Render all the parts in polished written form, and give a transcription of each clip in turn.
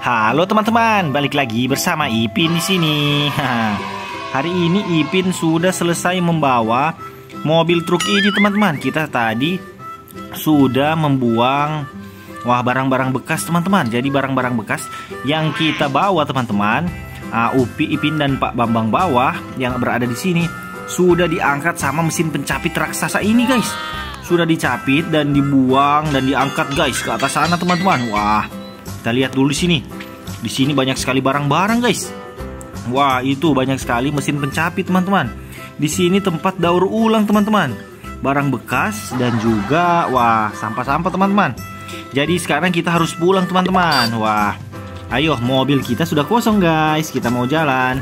Halo teman-teman, balik lagi bersama Ipin di sini. Hari ini Ipin sudah selesai membawa mobil truk ini teman-teman. Kita tadi sudah membuang barang-barang bekas teman-teman. Jadi barang-barang bekas yang kita bawa teman-teman, Upi, Ipin dan Pak Bambang bawah yang berada di sini sudah diangkat sama mesin pencapit raksasa ini guys. Sudah dicapit dan dibuang dan diangkat guys ke atas sana teman-teman. Wah, kita lihat dulu di sini. Di sini banyak sekali barang-barang guys. Wah, itu banyak sekali mesin pencapit teman-teman. Di sini tempat daur ulang teman-teman. Barang bekas dan juga sampah-sampah teman-teman. Jadi sekarang kita harus pulang teman-teman. Wah, ayo mobil kita sudah kosong guys. Kita mau jalan.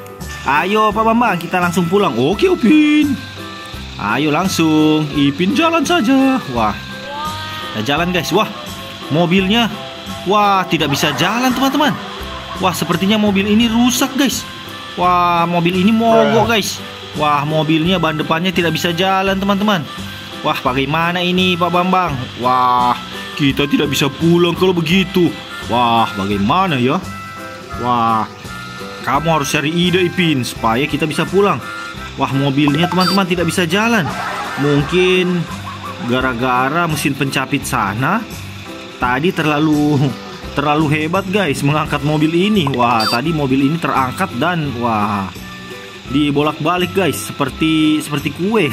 Ayo Pak Bambang, kita langsung pulang. Oke Upin. Ayo langsung, Ipin jalan saja. Wah, kita jalan guys. Wah, mobilnya tidak bisa jalan teman-teman. Wah, sepertinya mobil ini rusak guys. Wah, mobil ini mogok guys. Wah, mobilnya ban depannya tidak bisa jalan teman-teman. Wah, bagaimana ini Pak Bambang? Wah, kita tidak bisa pulang kalau begitu. Wah, bagaimana ya? Wah, kamu harus cari ide Ipin supaya kita bisa pulang. Wah, mobilnya teman-teman tidak bisa jalan. Mungkin gara-gara mesin pencapit sana tadi terlalu hebat guys mengangkat mobil ini. Wah, tadi mobil ini terangkat dan dibolak-balik guys seperti kue.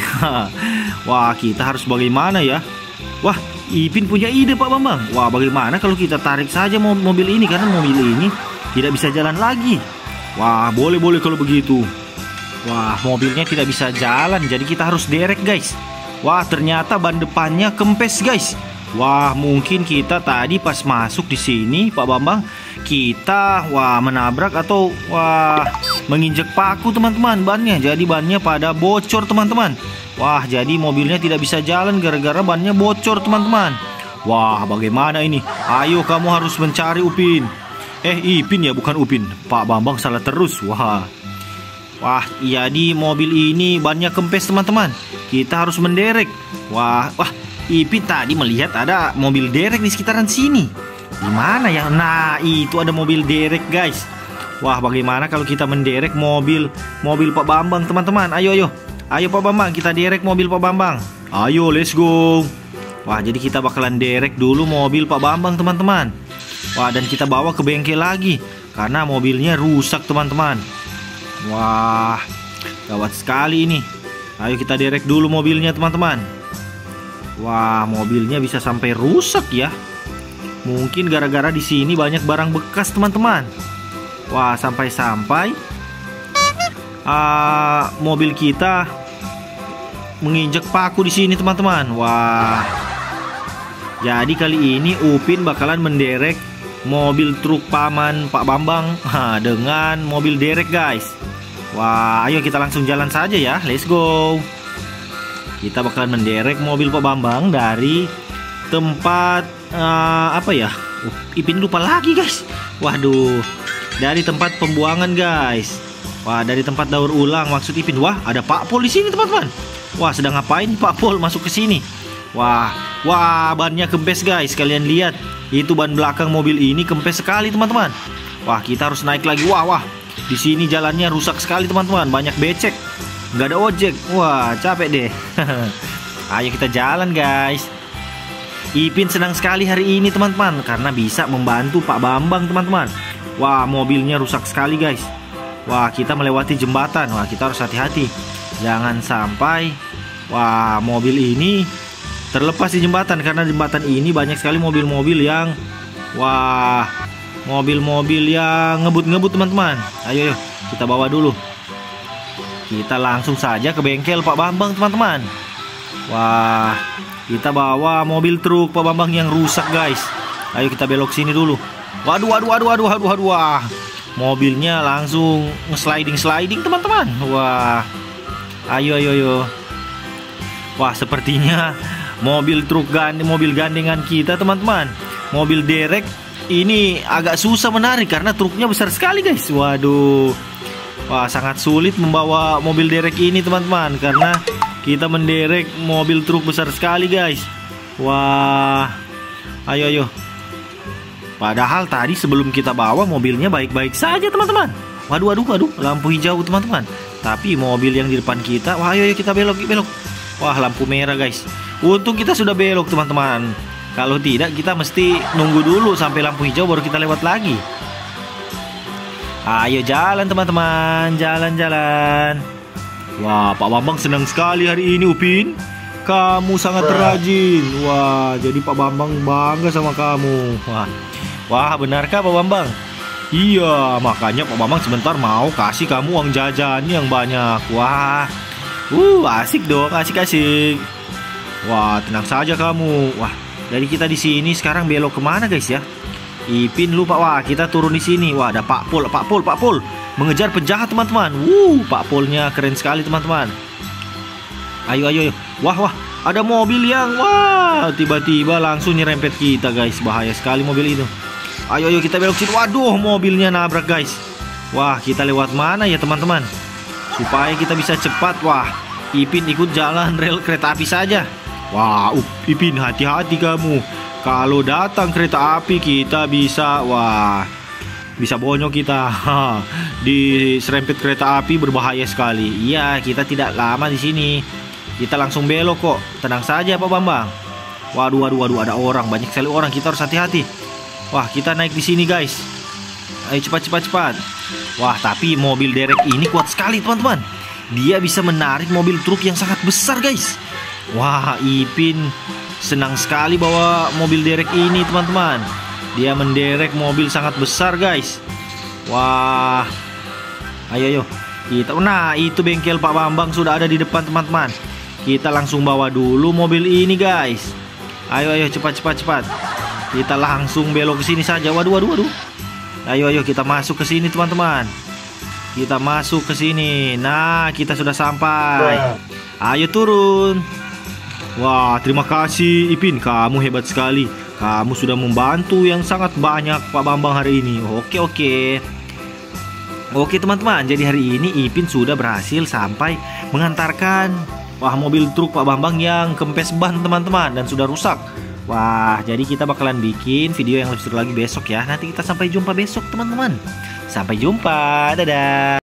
Wah, kita harus bagaimana ya? Wah, Ipin punya ide Pak Bambang. Wah, bagaimana kalau kita tarik saja mobil ini karena mobil ini tidak bisa jalan lagi. Wah, boleh kalau begitu. Wah, mobilnya tidak bisa jalan, jadi kita harus derek guys. Wah, ternyata ban depannya kempes guys. Wah, mungkin kita tadi pas masuk di sini Pak Bambang, kita menabrak atau menginjak paku teman-teman bannya. Jadi bannya pada bocor teman-teman. Wah, jadi mobilnya tidak bisa jalan gara-gara bannya bocor teman-teman. Wah, bagaimana ini? Ayo kamu harus mencari Upin. Ipin ya, bukan Upin. Pak Bambang salah terus. Wah, jadi mobil ini bannya kempes teman-teman. Kita harus menderek. Wah, Ipin tadi melihat ada mobil derek di sekitaran sini. Di mana ya? Nah, itu ada mobil derek guys. Wah, bagaimana kalau kita menderek mobil Pak Bambang teman-teman? Ayo Pak Bambang, kita derek mobil Pak Bambang. Ayo, let's go. Wah, jadi kita bakalan derek dulu mobil Pak Bambang teman-teman. Wah, dan kita bawa ke bengkel lagi karena mobilnya rusak teman-teman. Wah, gawat sekali ini. Ayo kita derek dulu mobilnya teman-teman. Wah, mobilnya bisa sampai rusak ya. Mungkin gara-gara di sini banyak barang bekas teman-teman. Wah, sampai-sampai mobil kita menginjak paku di sini teman-teman. Wah, jadi kali ini Upin bakalan menderek mobil truk paman Pak Bambang dengan mobil derek guys. Wah, ayo kita langsung jalan saja ya. Let's go. Kita bakalan menderek mobil Pak Bambang dari tempat Ipin lupa lagi guys. Waduh, dari tempat pembuangan guys. Wah, dari tempat daur ulang maksud Ipin. Wah, ada Pak Pol di sini teman-teman. Wah, sedang ngapain Pak Pol masuk ke sini? Wah, bannya kempes guys. Kalian lihat, itu ban belakang mobil ini kempes sekali teman-teman. Wah, kita harus naik lagi. Wah, di sini jalannya rusak sekali teman-teman. Banyak becek, nggak ada ojek. Wah, capek deh. Ayo kita jalan guys. Ipin senang sekali hari ini teman-teman karena bisa membantu Pak Bambang teman-teman. Wah, mobilnya rusak sekali guys. Wah, kita melewati jembatan. Wah, kita harus hati-hati. Jangan sampai mobil ini terlepas di jembatan karena jembatan ini banyak sekali mobil-mobil yang ngebut-ngebut teman-teman. Ayo kita bawa dulu. Kita langsung saja ke bengkel Pak Bambang teman-teman. Wah, kita bawa mobil truk Pak Bambang yang rusak guys. Ayo kita belok sini dulu. Waduh. Wah, mobilnya langsung nge-sliding teman-teman. Wah, ayo. Wah, sepertinya mobil gandengan kita teman-teman, mobil derek ini agak susah menarik karena truknya besar sekali guys. Waduh. Wah, sangat sulit membawa mobil derek ini teman-teman karena kita menderek mobil truk besar sekali guys. Wah, ayo Padahal tadi sebelum kita bawa mobilnya baik-baik saja teman-teman. Waduh, lampu hijau teman-teman. Tapi mobil yang di depan kita, wah ayo kita belok. Wah, lampu merah guys. Untung kita sudah belok teman-teman. Kalau tidak kita mesti nunggu dulu sampai lampu hijau baru kita lewat lagi. Ayo jalan teman-teman, jalan-jalan. Wah, Pak Bambang senang sekali hari ini Upin. Kamu sangat rajin. Wah, jadi Pak Bambang bangga sama kamu. Wah, benarkah Pak Bambang? Iya, makanya Pak Bambang sebentar mau kasih kamu uang jajan yang banyak. Wah, asik dong, asik. Wah, tenang saja kamu. Wah, jadi kita di sini sekarang belok kemana guys ya? Ipin lupa. Wah, kita turun di sini. Wah, ada Pak Pol mengejar penjahat teman-teman. Pak Polnya keren sekali teman-teman. Ayo. Wah, ada mobil yang tiba-tiba langsung nyerempet kita guys. Bahaya sekali mobil itu. Ayo kita belok sini. Waduh, mobilnya nabrak guys. Wah, kita lewat mana ya teman-teman? Supaya kita bisa cepat. Wah, Ipin ikut jalan rel kereta api saja. Wah, Ipin hati-hati kamu. Kalau datang kereta api kita bisa bonyok kita. Diserempet kereta api berbahaya sekali. Iya, kita tidak lama di sini. Kita langsung belok kok. Tenang saja Pak Bambang. Waduh, ada orang, banyak sekali orang. Kita harus hati-hati. Wah, kita naik di sini guys. Ayo cepat. Wah, tapi mobil derek ini kuat sekali teman-teman. Dia bisa menarik mobil truk yang sangat besar guys. Wah, Ipin senang sekali bawa mobil derek ini teman-teman. Dia menderek mobil sangat besar guys. Wah, ayo kita. Nah, itu bengkel Pak Bambang sudah ada di depan teman-teman. Kita langsung bawa dulu mobil ini guys. Ayo cepat. Kita langsung belok ke sini saja. Waduh. Ayo kita masuk ke sini teman-teman. Kita masuk ke sini. Nah, kita sudah sampai. Ayo turun. Wah, terima kasih Ipin, kamu hebat sekali. Kamu sudah membantu yang sangat banyak Pak Bambang hari ini. Oke teman-teman, jadi hari ini Ipin sudah berhasil sampai mengantarkan mobil truk Pak Bambang yang kempes ban teman-teman dan sudah rusak. Wah, jadi kita bakalan bikin video yang lebih seru lagi besok ya. Nanti kita sampai jumpa besok teman-teman. Sampai jumpa, dadah.